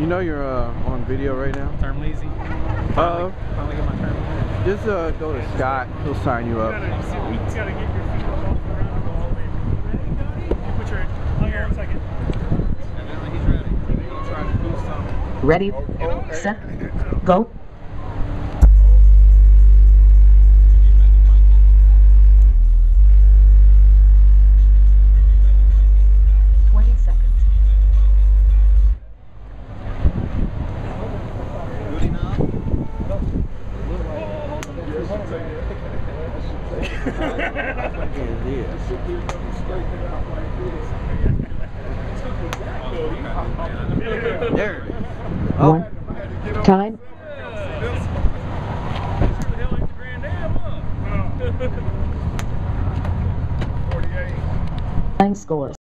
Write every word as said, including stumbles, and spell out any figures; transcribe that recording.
You know you're uh, on video right now? Turn lazy. Uh, Finally get my turn. just uh, go to Scott. He'll sign you up. You gotta, you gotta get your feet up off the ground and go all the way. Put your here in a second. He's ready. He's gonna try to do something. Ready, set, go. twenty seconds. Good enough? There. Oh. One. Time. Nine scores.